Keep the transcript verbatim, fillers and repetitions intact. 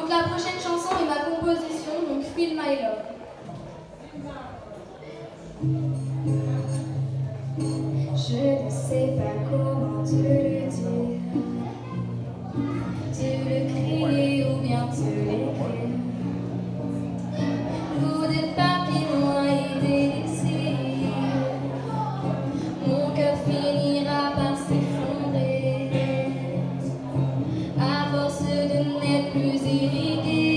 Donc la prochaine chanson est ma composition, donc Feel My Love. Je ne sais pas comment te le dire, te le crier ou bien te l'écrire. Vous des papillons et des désirs, mon cœur finira par s'effondrer à force de n'être plus irrigué.